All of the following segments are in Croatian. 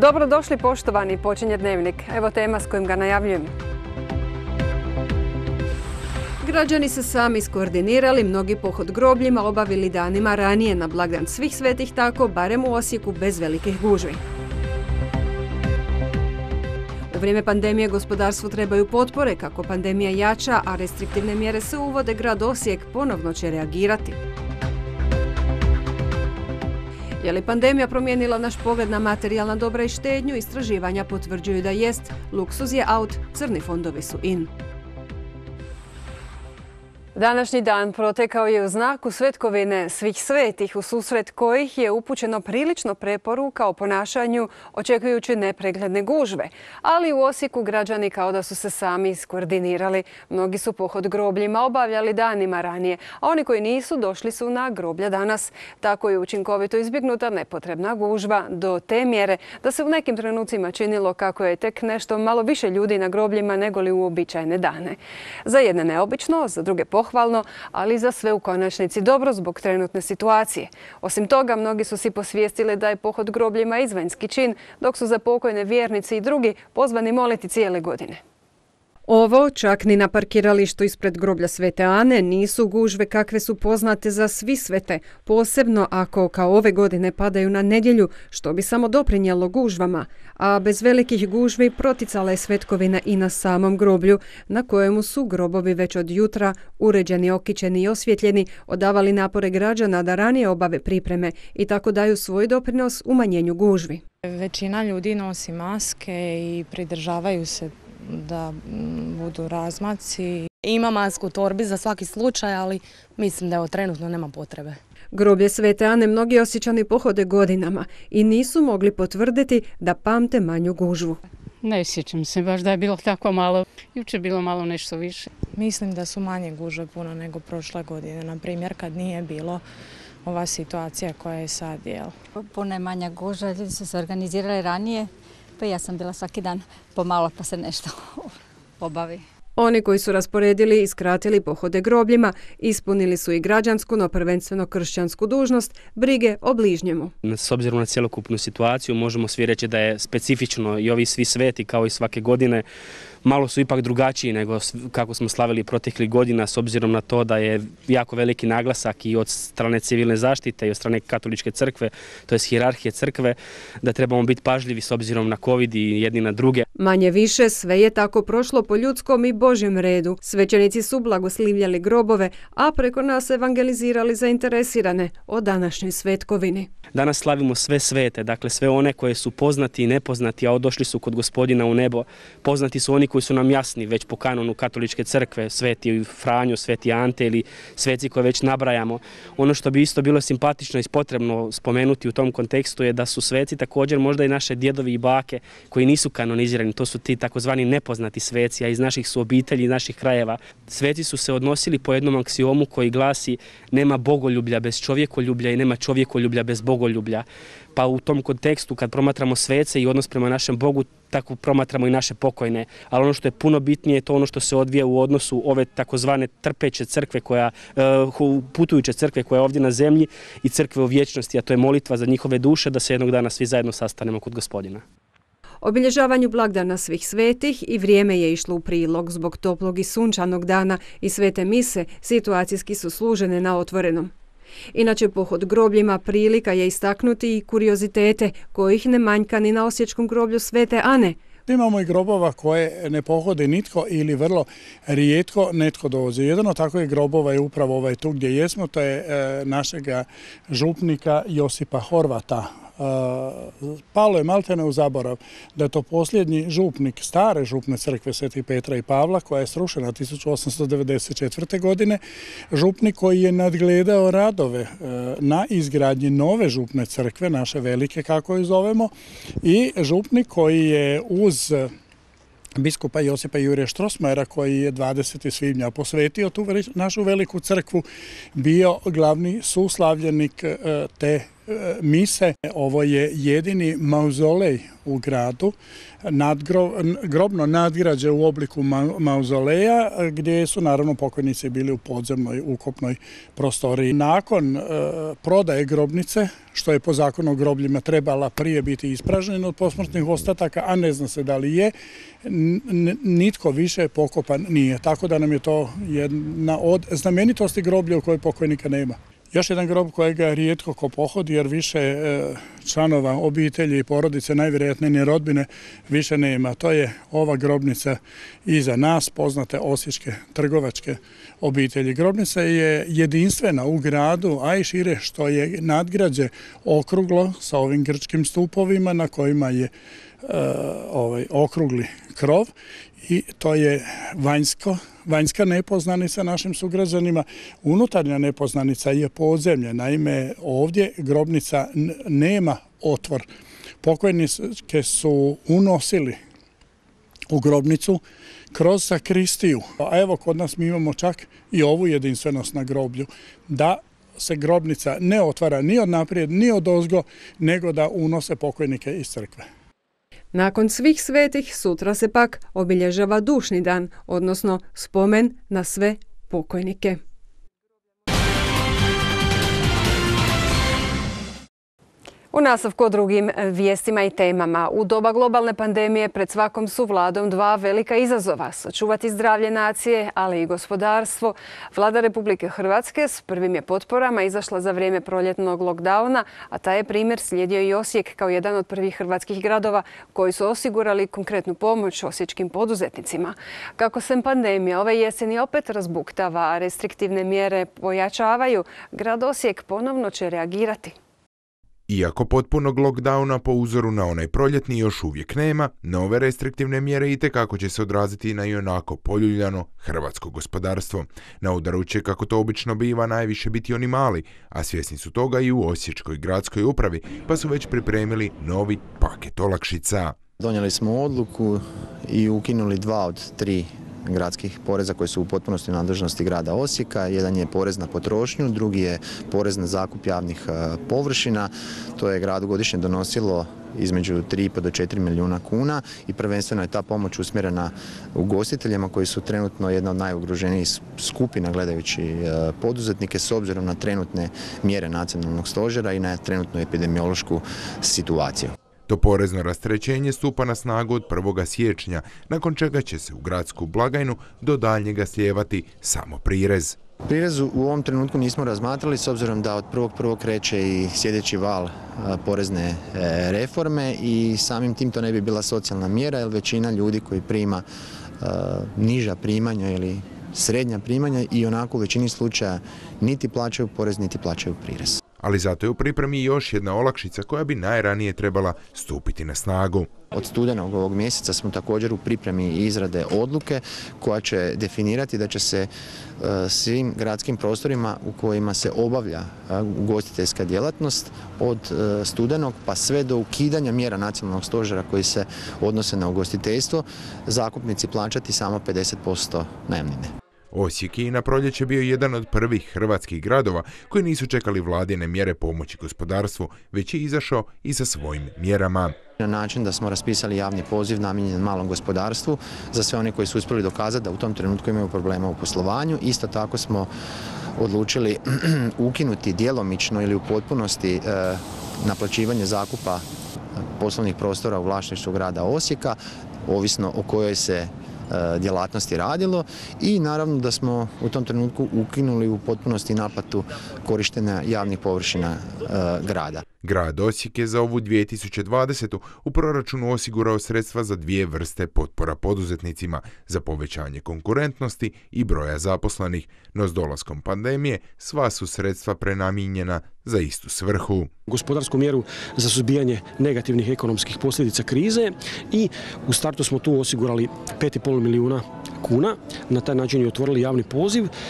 Dobrodošli poštovani, počinje Dnevnik. Evo tema s kojim ga najavljujem. Građani se sami iskoordinirali, mnogi pohod grobljima obavili danima ranije na blagdan svih svetih, tako barem u Osijeku bez velikih gužvi. U vrijeme pandemije gospodarstvu trebaju potpore. Kako pandemija jača, a restriktivne mjere se uvode, grad Osijek ponovno će reagirati. Je li pandemija promijenila naš pogled na materijalna dobra i štednju? Istraživanja potvrđuju da jest. Luksuz je out, crni fondovi su in. Današnji dan protekao je u znaku svetkovine svih svetih, u susret kojih je upućeno prilično preporuka o ponašanju očekujući nepregledne gužve. Ali u Osijeku građani kao da su se sami iskoordinirali. Mnogi su pohod grobljima obavljali danima ranije, a oni koji nisu došli su na groblja danas. Tako je učinkovito izbjegnuta nepotrebna gužva do te mjere da se u nekim trenucima činilo kako je tek nešto malo više ljudi na grobljima nego li u uobičajene dane. Za jedne neobično, za druge pohvalno, ali za sve u konačnici dobro zbog trenutne situacije. Osim toga, mnogi su si posvijestili da je pohod grobljima izvanjski čin, dok su za pokojne vjernici i drugi pozvani moliti cijele godine. Ovo, čak ni na parkiralištu ispred groblja Svete Ane, nisu gužve kakve su poznate za svi svete, posebno ako kao ove godine padaju na nedjelju, što bi samo doprinijelo gužvama. A bez velikih gužvi proticala je svetkovina i na samom groblju, na kojemu su grobovi već od jutra uređeni, okićeni i osvjetljeni, odavali napore građana da ranije obave pripreme i tako daju svoj doprinos umanjenju gužvi. Većina ljudi nosi maske i pridržavaju se da budu razmaci. Ima masku u torbi za svaki slučaj, ali mislim da trenutno nema potrebe. Groblje Svete Ane mnogi Osječani pohode godinama i nisu mogli potvrditi da pamte manju gužvu. Ne sjećam se baš da je bilo tako malo. Jučer je bilo malo nešto više. Mislim da su manje gužve puno nego prošle godine. Na primjer, kad nije bilo ova situacija koja je sad. Puno je manja gužva, ljudi su se organizirali ranije. Pa ja sam bila svaki dan pomalo pa se nešto obavi. Oni koji su rasporedili i skratili pohode grobljima ispunili su i građansku, no prvenstveno kršćansku dužnost, brige o bližnjemu. S obzirom na cjelokupnu situaciju možemo svi reći da je specifično i ovi svi sveti kao i svake godine malo su ipak drugačiji nego kako smo slavili proteklih godina, s obzirom na to da je jako veliki naglasak i od strane civilne zaštite i od strane katoličke crkve, to je hijerarhije crkve, da trebamo biti pažljivi s obzirom na COVID i jedni na druge. Manje više sve je tako prošlo po ljudskom i Božjem redu. Svećenici su blagoslivljali grobove, a preko nas evangelizirali zainteresirane o današnjoj svetkovini. Danas slavimo sve svete, dakle sve one koje su poznati i nepoznati, a odošli su kod Gospodina u nebo. Poznati su oni koji su nam jasni već po kanonu katoličke crkve, sveti Franjo, sveti Ante ili sveci koje već nabrajamo. Ono što bi isto bilo simpatično i potrebno spomenuti u tom kontekstu je da su sveci također možda i naše djedovi i bake koji nisu kanonizirani. To su ti takozvani nepoznati sveci, a iz naših su obitelji, iz naših krajeva. Sveci su se odnosili po jednom aksiomu koji glasi: nema bogoljublja bez čovjekoljublja i nema čovjekoljublja bez bogoljublja. Pa u tom kontekstu kad promatramo svece i odnos prema našem Bogu, tako promatramo i naše pokojne. Ali ono što je puno bitnije je to ono što se odvija u odnosu ove takozvane trpeće crkve, putujuće crkve koja je ovdje na zemlji i crkve u vječnosti, a to je molitva za njihove duše da se jednog dana svi zajedno sastanemo kod Gospodina. Obilježavanju blagdana svih svetih i vrijeme je išlo u prilog. Zbog toplog i sunčanog dana i svete mise situacijski su služene na otvorenom. Inače, pohod grobljima prilika je istaknuti i kuriozitete kojih ne manjka ni na osječkom groblju Svete Ane. Imamo i grobova koje ne pohode nitko ili vrlo rijetko netko dođe. Jedan od takvih grobova je upravo ovaj tu gdje jesmo, to je našega župnika Josipa Horvata. Palo je maltene u zaborav da je to posljednji župnik stare župne crkve Sveti Petra i Pavla koja je srušena 1894. godine. Župnik koji je nadgledao radove na izgradnji nove župne crkve, naše velike kako je zovemo, i župnik koji je uz biskupa Josipa Jurija Štrosmajera koji je 20. svibnja posvetio tu našu veliku crkvu bio glavni suslavljenik te mise. Ovo je jedini mauzolej u gradu, grobno nadgrađe u obliku mauzoleja, gdje su naravno pokojnici bili u podzemnoj ukopnoj prostoriji. Nakon prodaje grobnice, što je po zakonu o grobljima trebala prije biti ispražnjena od posmrtnih ostataka, a ne zna se da li je, nitko više pokopan nije. Tako da nam je to jedna od znamenitosti groblja u kojoj pokojnika nema. Još jedan grob kojega rijetko ko pohodi, jer više članova obitelji i porodice, najvjerojatnije ni rodbine, više nema. To je ova grobnica iza nas, poznate osječke trgovačke obitelji. Grobnica je jedinstvena u gradu, a i šire, što je nadgrađe okruglo sa ovim grčkim stupovima na kojima je okrugli krov, i to je vanjska nepoznanica našim sugrađanima. Unutarnja nepoznanica je podzemlje. Naime, ovdje grobnica nema otvor. Pokojnike su unosili u grobnicu kroz sakristiju. A evo, kod nas mi imamo čak i ovu jedinstvenost na groblju, da se grobnica ne otvara ni od naprijed, ni od ozgo, nego da unose pokojnike iz crkve. Nakon svih svetih sutra se pak obilježava dušni dan, odnosno spomen na sve pokojnike. U nastavku o drugim vijestima i temama. U doba globalne pandemije pred svakom su vladom dva velika izazova. Sačuvati zdravlje nacije, ali i gospodarstvo. Vlada Republike Hrvatske s prvim je potporama izašla za vrijeme proljetnog lockdowna, a taj je primjer slijedio i Osijek kao jedan od prvih hrvatskih gradova koji su osigurali konkretnu pomoć osječkim poduzetnicima. Kako se pandemija ove jeseni opet razbuktava, a restriktivne mjere pojačavaju, grad Osijek ponovno će reagirati. Iako potpunog lockdowna po uzoru na onaj proljetni još uvijek nema, nove restriktivne mjere itekako će se odraziti na ionako poljuljano hrvatsko gospodarstvo. Na udaru će, kako to obično biva, najviše biti oni mali, a svjesni su toga i u Osječkoj gradskoj upravi, pa su već pripremili novi paket olakšica. Donijeli smo odluku i ukinuli 2 od 3 gradskih poreza koji su u potpunosti u nadležnosti grada Osijeka. Jedan je porez na potrošnju, drugi je porez na zakup javnih površina. To je gradu godišnje donosilo između 3,5 do 4 milijuna kuna i prvenstveno je ta pomoć usmjerena ugostiteljima koji su trenutno jedna od najugroženijih skupina gledajući poduzetnike s obzirom na trenutne mjere nacionalnog stožera i na trenutnu epidemiološku situaciju. To porezno rasterećenje stupa na snagu od 1. siječnja, nakon čega će se u gradsku blagajnu do daljnjega slijevati samo prirez. Prirez u ovom trenutku nismo razmatrali s obzirom da od 1.1. kreće i sljedeći val porezne reforme i samim tim to ne bi bila socijalna mjera, jer većina ljudi koji prima niža primanja ili srednja primanja i onako u većini slučaja niti plaćaju porez, niti plaćaju prirez. Ali zato je u pripremi još jedna olakšica koja bi najranije trebala stupiti na snagu. Od studenog ovog mjeseca smo također u pripremi izrade odluke koja će definirati da će se svim gradskim prostorima u kojima se obavlja ugostiteljska djelatnost od studenog pa sve do ukidanja mjera nacionalnog stožera koji se odnose na ugostiteljstvo zakupnici plaćati samo 50% najamnine. Osijek je na proljeće bio jedan od prvih hrvatskih gradova koji nisu čekali vladine mjere pomoći gospodarstvu, već je izašao i sa svojim mjerama. Na način da smo raspisali javni poziv namijenjen malom gospodarstvu za sve one koji su uspjeli dokazati da u tom trenutku imaju problema u poslovanju. Isto tako smo odlučili ukinuti djelomično ili u potpunosti naplaćivanje zakupa poslovnih prostora u vlasništvu grada Osijeka, ovisno o kojoj se djelatnosti radilo i naravno da smo u tom trenutku ukinuli u potpunosti naplatu korištenja javnih površina grada. Grad Osijek je za ovu 2020. u proračunu osigurao sredstva za 2 vrste potpora poduzetnicima, za povećanje konkurentnosti i broja zaposlenih, no s dolaskom pandemije sva su sredstva prenamijenjena za istu svrhu. Gospodarsku mjeru za suzbijanje negativnih ekonomskih posljedica krize i u startu smo tu osigurali 5,5 milijuna kuna. Na taj način je otvorili javni poziv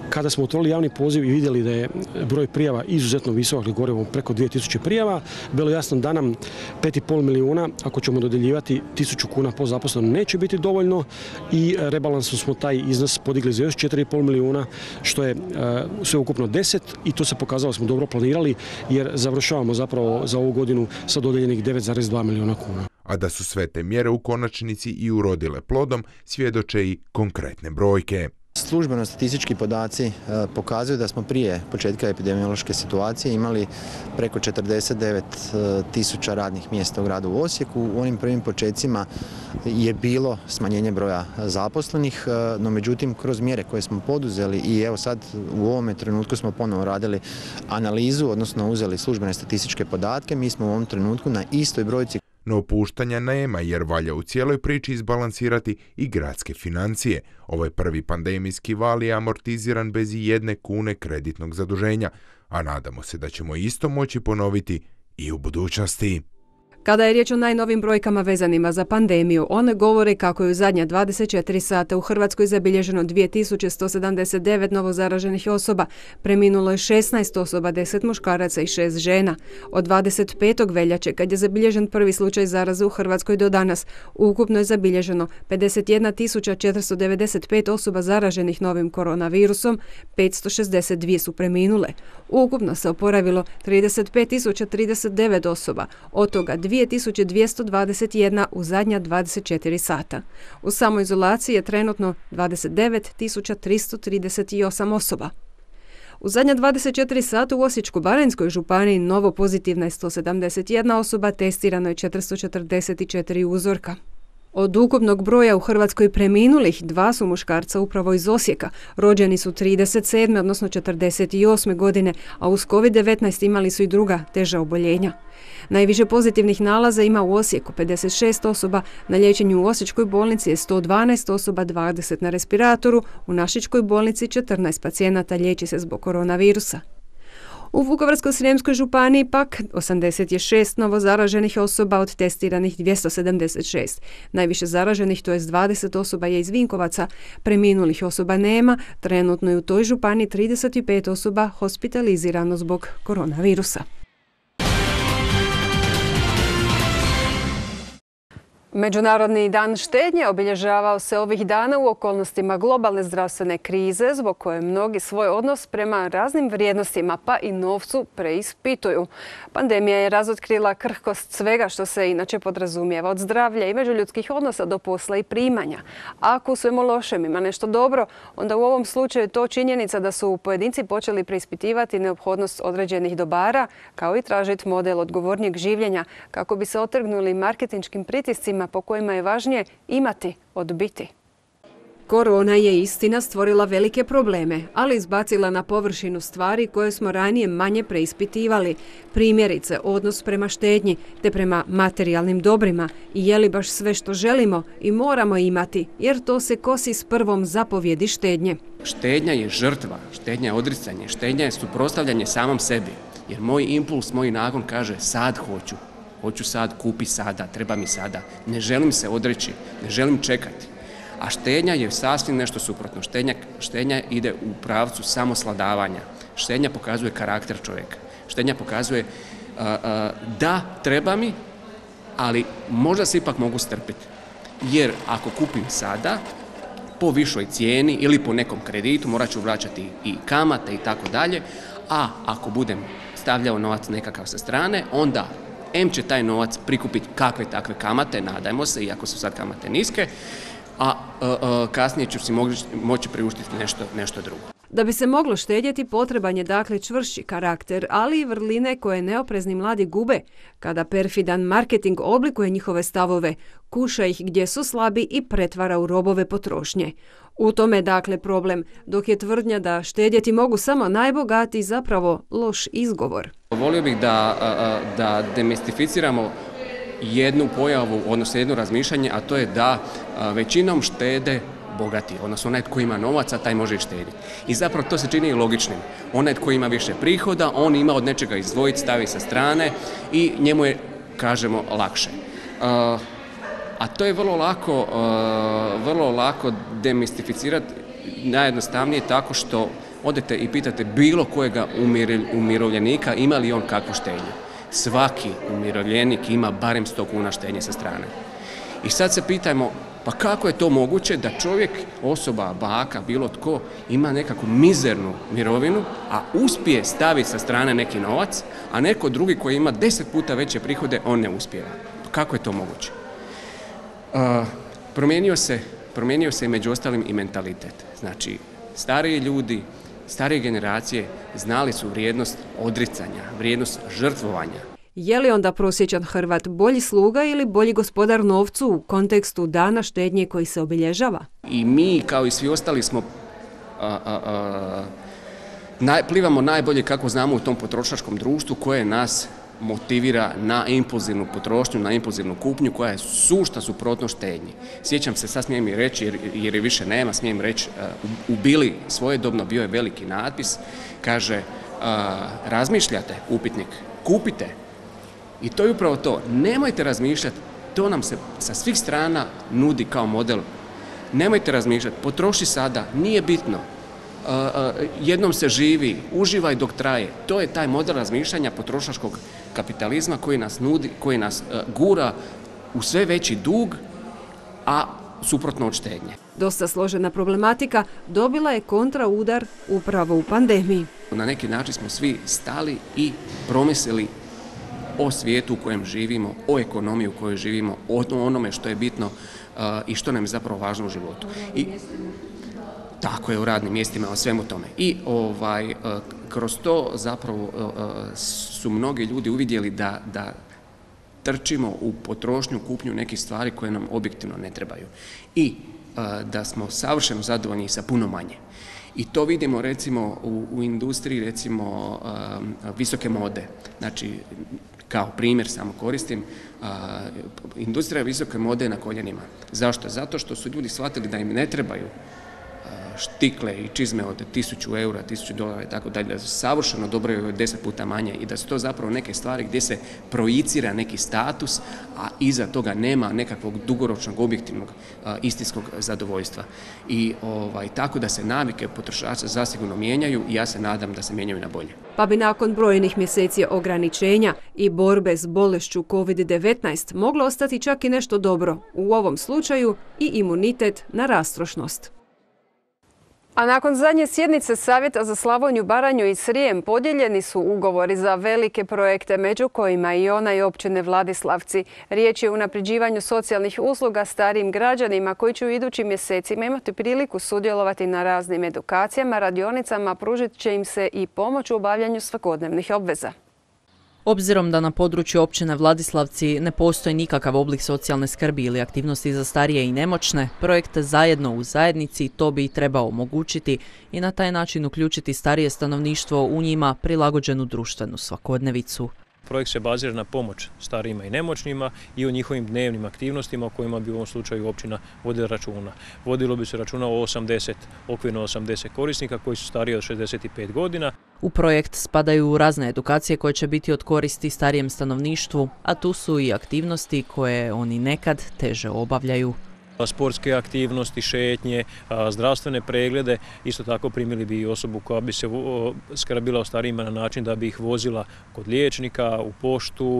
Kada smo otvorili javni poziv i vidjeli da je broj prijava izuzetno visok, govorimo preko 2000 prijava, bilo jasno da nam 5,5 milijuna, ako ćemo dodjeljivati 1000 kuna po zaposlenom, neće biti dovoljno i rebalansom smo taj iznos podigli za još 4,5 milijuna, što je sve ukupno 10 i to se pokazalo smo dobro planirali jer završavamo zapravo za ovu godinu sa dodijeljenih 9,2 milijuna kuna. A da su sve te mjere u konačnici i urodile plodom, svjedoče i konkretne brojke. Službeno statistički podaci pokazuju da smo prije početka epidemiološke situacije imali preko 49.000 radnih mjesta u gradu Osijeku. U onim prvim počecima je bilo smanjenje broja zaposlenih, no međutim kroz mjere koje smo poduzeli i evo sad u ovome trenutku smo ponovo radili analizu, odnosno uzeli službene statističke podatke, mi smo u ovom trenutku na istoj brojci. No opuštanja nema jer valja u cijeloj priči izbalansirati i gradske financije. Ovaj prvi pandemijski val je amortiziran bez i 1 kune kreditnog zaduženja, a nadamo se da ćemo isto moći ponoviti i u budućnosti. Kada je riječ o najnovim brojkama vezanima za pandemiju, one govore kako je u zadnja 24 sata u Hrvatskoj zabilježeno 2179 novozaraženih osoba, preminulo je 16 osoba, 10 muškaraca i 6 žena. Od 25. veljače, kad je zabilježen prvi slučaj zaraze u Hrvatskoj do danas, ukupno je zabilježeno 51.495 osoba zaraženih novim koronavirusom, 562 su preminule. Ukupno se oporavilo 35.039 osoba, od toga 2221 u zadnja 24 sata. U samoizolaciji je trenutno 29.338 osoba. U zadnja 24 sata u Osječko-baranjskoj županiji novo pozitivna je 171 osoba, testirano je 444 uzorka. Od ukupnog broja u Hrvatskoj preminulih 2 su muškarca upravo iz Osijeka. Rođeni su 37. odnosno 48. godine, a uz COVID-19 imali su i druga teža oboljenja. Najviše pozitivnih nalaza ima u Osijeku, 56 osoba, na liječenju u Osječkoj bolnici je 112 osoba, 20 na respiratoru, u Našičkoj bolnici 14 pacijenata liječi se zbog koronavirusa. U Vukovarsko-srijemskoj županiji pak 86 novozaraženih osoba od testiranih 276. Najviše zaraženih, to je 20 osoba, je iz Vinkovaca. Preminulih osoba nema, trenutno je u toj županiji 35 osoba hospitalizirano zbog koronavirusa. Međunarodni dan štednje obilježavao se ovih dana u okolnostima globalne zdravstvene krize, zbog koje mnogi svoj odnos prema raznim vrijednostima pa i novcu preispituju. Pandemija je razotkrila krhkost svega što se inače podrazumijeva od zdravlja i međuljudskih odnosa do posla i primanja. Ako u svemu lošem ima nešto dobro, onda u ovom slučaju je to činjenica da su pojedinci počeli preispitivati neophodnost određenih dobara, kao i tražiti model odgovornijeg življenja kako bi se otrgnuli marketinškim pritiscima po kojima je važnije imati od biti. Korona je istina stvorila velike probleme, ali izbacila na površinu stvari koje smo ranije manje preispitivali. Primjerice, odnos prema štednji te prema materijalnim dobrima i je li baš sve što želimo i moramo imati, jer to se kosi s prvom zapovjedi štednje. Štednja je žrtva, štednja je odricanje, štednja je suprotstavljanje samom sebi. Jer moj impuls, moj nagon kaže sad hoću. Hoću sad, kupi sada, treba mi sada. Ne želim se odreći, ne želim čekati. A štednja je sasvim nešto suprotno. Štednja ide u pravcu samosladavanja. Štednja pokazuje karakter čovjeka. Štednja pokazuje da treba mi, ali možda se ipak mogu strpiti. Jer ako kupim sada, po višoj cijeni ili po nekom kreditu, morat ću vraćati i kamate i tako dalje. A ako budem stavljao novac nekakav sa strane, onda će taj novac prikupiti kakve takve kamate, nadajmo se, iako su sad kamate niske, a kasnije ću si moći priuštiti nešto drugo. Da bi se moglo štedjeti, potreban je dakle čvršći karakter, ali i vrline koje neoprezni mladi gube. Kada perfidan marketing oblikuje njihove stavove, kuša ih gdje su slabi i pretvara u robove potrošnje. U tome je dakle problem, dok je tvrdnja da štedjeti mogu samo najbogatiji zapravo loš izgovor. Volio bih da demistificiramo jednu pojavu, odnosno jedno razmišljanje, a to je da većinom štede bogati, odnosno onaj tko ima novaca, taj može i štediti. I zapravo to se čini i logičnim. Onaj tko ima više prihoda, on ima od nečega izdvojiti, stavi sa strane i njemu je, kažemo, lakše. A to je vrlo lako demistificirati najjednostavnije tako što odete i pitate bilo kojega umirovljenika ima li on kakvu štednju. Svaki umirovljenik ima barem 100 kuna štednje sa strane. I sad se pitajmo, pa kako je to moguće da čovjek, osoba, baka, bilo tko, ima nekakvu mizernu mirovinu, a uspije staviti sa strane neki novac, a neko drugi koji ima 10 puta veće prihode, on ne uspijeva. Kako je to moguće? Promijenio se među ostalim i mentalitet. Znači, stariji ljudi, starije generacije znali su vrijednost odricanja, vrijednost žrtvovanja. Je li onda prosječan Hrvat bolji sluga ili bolji gospodar novcu u kontekstu dana štednje koji se obilježava? I mi, kao i svi ostali, smo plivamo najbolje kako znamo u tom potrošačkom društvu koje nas motivira na impulzivnu potrošnju, na impulzivnu kupnju koja je sušta suprotno štednji. Sjećam se, sad smijem i reći jer je više nema, smijem reći, u Bili svojedobno bio je veliki natpis, kaže razmišljate, upitnik, kupite. I to je upravo to, nemojte razmišljati, to nam se sa svih strana nudi kao model. Nemojte razmišljati, potroši sada, nije bitno. Jednom se živi, uživaj dok traje. To je taj model razmišljanja potrošačkog kapitalizma koji nas nudi, koji nas gura u sve veći dug, a suprotno od štednje. Dosta složena problematika dobila je kontraudar upravo u pandemiji. Na neki način smo svi stali i promislili o svijetu u kojem živimo, o ekonomiji u kojoj živimo, o onome što je bitno i što nam je zapravo važno u životu. Tako je, u radnim mjestima, o svemu tome. I kroz to zapravo su mnogi ljudi uvidjeli da trčimo u potrošnju, kupnju nekih stvari koje nam objektivno ne trebaju. I da smo savršeno zadovoljni sa puno manje. I to vidimo recimo u industriji recimo visoke mode. Znači, kao primjer samo koristim, industrija visoke mode je na koljenima. Zašto? Zato što su ljudi shvatili da im ne trebaju štikle i čizme od 1000 eura, 1000 dolara i tako dalje, da su savršeno dobro 10 puta manje i da su to zapravo neke stvari gdje se projicira neki status, a iza toga nema nekakvog dugoročnog, objektivnog, istinskog zadovoljstva. I tako da se navike potrošača zasigurno mijenjaju i ja se nadam da se mijenjaju na bolje. Pa bi nakon brojnih mjeseci ograničenja i borbe s bolešću COVID-19 moglo ostati čak i nešto dobro, u ovom slučaju i imunitet na rastrošnost. A nakon zadnje sjednice Savjeta za Slavoniju, Baranju i Srijem podijeljeni su ugovori za velike projekte, među kojima i onaj općine Vladislavci. Riječ je o unapređivanju socijalnih usluga starijim građanima koji će u idućim mjesecima imati priliku sudjelovati na raznim edukacijama, radionicama, pružit će im se i pomoć u obavljanju svakodnevnih obveza. Obzirom da na području općine Vladislavci ne postoji nikakav oblik socijalne skrbi ili aktivnosti za starije i nemoćne, projekt Zajedno u zajednici to bi trebao omogućiti i na taj način uključiti starije stanovništvo u njima prilagođenu društvenu svakodnevicu. Projekt se bazira na pomoć starijima i nemoćnima i o njihovim dnevnim aktivnostima o kojima bi u ovom slučaju općina vodila računa. Vodilo bi se računa o okvirno 80 korisnika koji su stariji od 65 godina. U projekt spadaju razne edukacije koje će biti od koristi starijem stanovništvu, a tu su i aktivnosti koje oni nekad teže obavljaju. Sportske aktivnosti, šetnje, zdravstvene preglede, isto tako primili bi i osobu koja bi se skrbila o starijima na način da bi ih vozila kod liječnika, u poštu,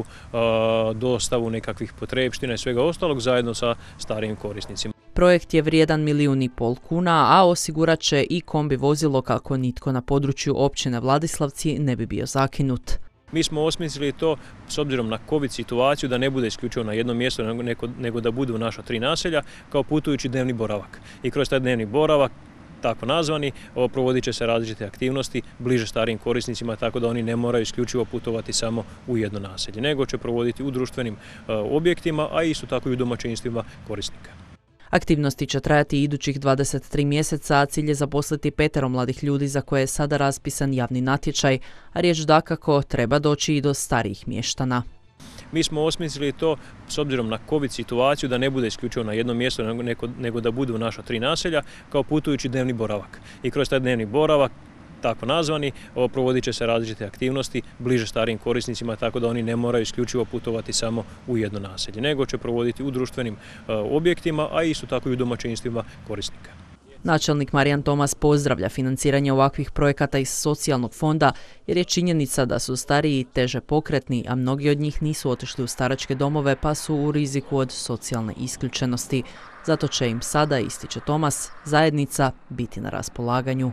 dostavu nekakvih potrepština i svega ostalog zajedno sa starijim korisnicima. Projekt je vrijedan 1,5 milijuna kuna, a osigurat će i kombi vozilo kako nitko na području općine Vladislavci ne bi bio zakinut. Mi smo osmislili to s obzirom na COVID situaciju da ne bude isključivo na jednom mjestu, nego da budu naša 3 naselja kao putujući dnevni boravak. I kroz taj dnevni boravak, tako nazvani, provodit će se različite aktivnosti bliže starijim korisnicima, tako da oni ne moraju isključivo putovati samo u jedno naselje, nego će provoditi u društvenim objektima, a isto tako i u domaćinstvima korisnika. Aktivnosti će trajati idućih 23 mjeseca, a cilj je zaposliti 5 mladih ljudi za koje je sada raspisan javni natječaj, a riječ dakako treba doći i do starijih mještana. Mi smo osmislili to s obzirom na COVID situaciju da ne bude isključivo na jednom mjestu, nego da budu naša 3 naselja kao putujući dnevni boravak. I kroz taj dnevni boravak, tako nazvani, provodit će se različite aktivnosti bliže starijim korisnicima, tako da oni ne moraju isključivo putovati samo u jedno naselje, nego će provoditi u društvenim objektima, a isto tako i u domaćinstvima korisnika. Načelnik Marijan Tomas pozdravlja financiranje ovakvih projekata iz socijalnog fonda jer je činjenica da su stariji teže pokretni, a mnogi od njih nisu otišli u staračke domove pa su u riziku od socijalne isključenosti. Zato će im sada, ističe Tomas, zajednica biti na raspolaganju.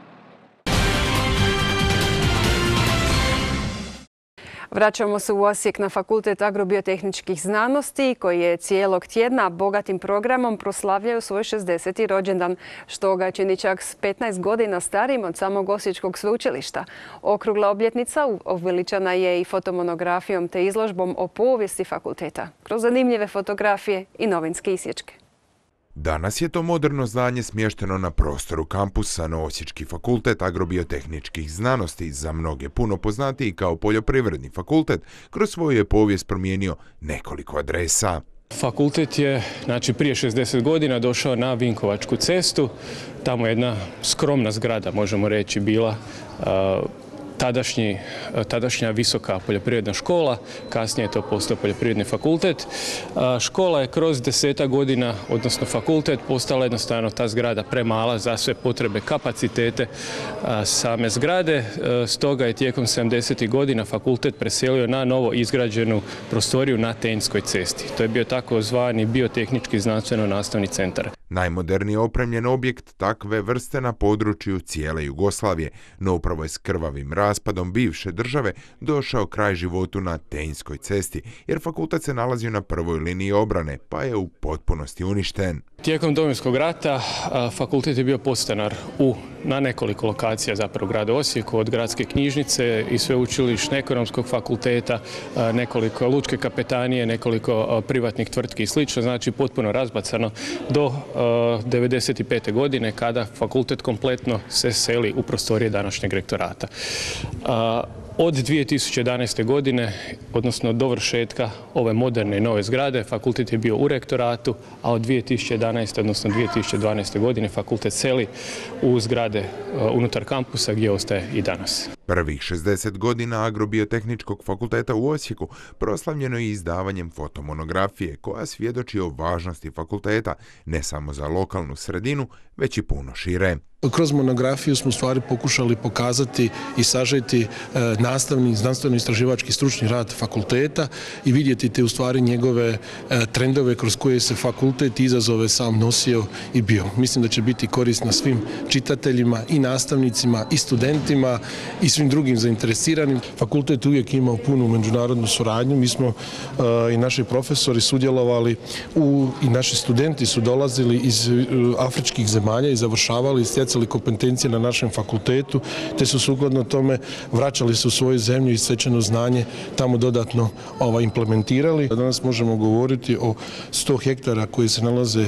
Vraćamo se u Osijek na Fakultet agrobiotehničkih znanosti koji je cijelog tjedna bogatim programom proslavljaju svoj 60. rođendan, što ga čini čak s 15 godina starijim od samog Osječkog sveučilišta. Okrugla obljetnica uveličana je i fotomonografijom te izložbom o povijesti fakulteta, kroz zanimljive fotografije i novinske isječke. Danas je to moderno zdanje smješteno na prostoru kampusa na Osječki fakultet agrobiotehničkih znanosti, za mnoge puno poznatiji kao poljoprivredni fakultet, kroz svoju je povijest promijenio nekoliko adresa. Fakultet je prije 60 godina došao na Vinkovačku cestu, tamo je jedna skromna zgrada, možemo reći, bila tadašnja visoka poljoprivredna škola, kasnije je to postao poljoprivredni fakultet. Škola je kroz 10 godina, odnosno fakultet, postala jednostavno ta zgrada premala za sve potrebe, kapacitete same zgrade. Stoga je tijekom 70. godina fakultet preselio na novo izgrađenu prostoriju na Tenjskoj cesti. To je bio takozvani biotehnički znanstveno-nastavni centar. Najmoderniji opremljen objekt takve vrste na području cijele Jugoslavije, no upravo je s krvavim raspadom bivše države došao kraj životu na Tenjskoj cesti, jer fakultet se nalazio na prvoj liniji obrane, pa je u potpunosti uništen. Tijekom Domovinskog rata fakultet je bio podstanar na nekoliko lokacija zapravo u gradu Osijeku, od gradske knjižnice i sveučilišne ekonomskog fakulteta, nekoliko lučke kapetanije, nekoliko privatnih tvrtki i slično, znači potpuno razbacano do 1995. godine kada fakultet kompletno se seli u prostorije današnjeg rektorata. Od 2011. godine, odnosno dovršetka ove moderne i nove zgrade, fakultet je bio u rektoratu, a od 2011. odnosno 2012. godine fakultet seli u zgrade unutar kampusa gdje ostaje i danas. Prvih 60 godina agrobiotehničkog fakulteta u Osijeku proslavljeno je izdavanjem fotomonografije koja svjedoči o važnosti fakulteta ne samo za lokalnu sredinu, već i puno šire. Kroz monografiju smo u stvari pokušali pokazati i sažeti nastavni, znanstveno-istraživački stručni rad fakulteta i vidjeti te u stvari njegove trendove kroz koje se fakultet i izazove sam nosio i bio. Mislim da će biti korisna svim čitateljima i nastavnicima i studentima i svim drugim zainteresiranim. Fakultet uvijek imao punu međunarodnu suradnju. Mi smo i naši profesori sudjelovali i naši studenti su dolazili iz afričkih zemalja i završavali stjecali kompetencije na našem fakultetu, te su sukladno tome vraćali se u svoju zemlju i stečeno znanje tamo dodatno implementirali. Danas možemo govoriti o 100 hektara koji se nalaze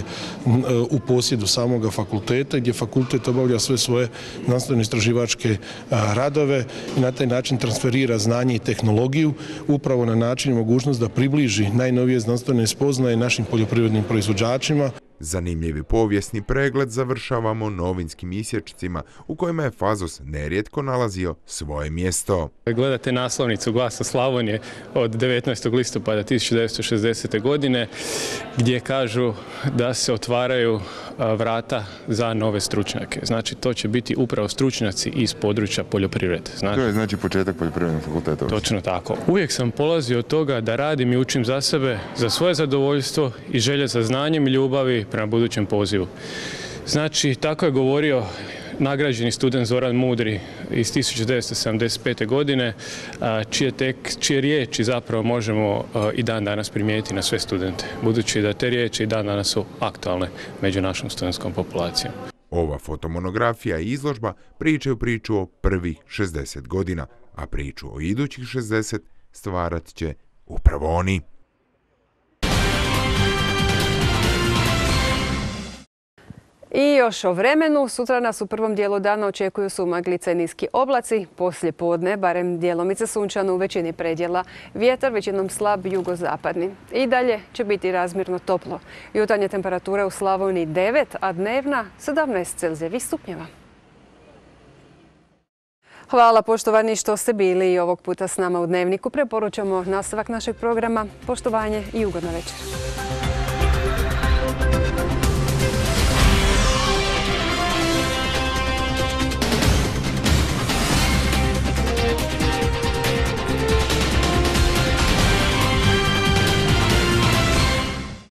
u posjedu samoga fakulteta, gdje fakultet obavlja sve svoje znanstveno-istraživačke radove i na taj način transferira znanje i tehnologiju upravo na način i mogućnost da približi najnovije znanstvene spoznaje našim poljoprivrednim proizvođačima. Zanimljivi povijesni pregled završavamo novinskim isječcima u kojima je Fazos nerijetko nalazio svoje mjesto. Gledate naslovnicu Glasa Slavonije od 19. listopada 1960. godine gdje kažu da se otvaraju vrata za nove stručnjake. Znači to će biti upravo stručnjaci iz područja poljoprivrede. To je znači početak poljoprivrednog fakulteta. Točno tako. Uvijek sam polazio od toga da radim i učim za sebe, za svoje zadovoljstvo i želje za znanjem i ljubavi prema budućem pozivu. Znači, tako je govorio nagrađeni student Zoran Mudri iz 1975. godine, čije riječi zapravo možemo i dan danas primijeniti na sve studente, budući da te riječi i dan danas su aktualne među našom studentskom populacijom. Ova fotomonografija i izložba pričaju priču o prvih 60 godina, a priču o idućih 60 stvarat će upravo oni. I još o vremenu. Sutra nas u prvom dijelu dana očekuju sumaglice i niski oblaci. Poslije podne, barem djelomice sunčano u većini predjela. Vjetar većinom slab jugozapadni. I dalje će biti razmjerno toplo. Jutarnja temperatura u Slavoniji 9, a dnevna 17 Celzijevih stupnjeva. Hvala poštovani što ste bili i ovog puta s nama u Dnevniku. Preporučamo nastavak našeg programa. Poštovanje i ugodna večer.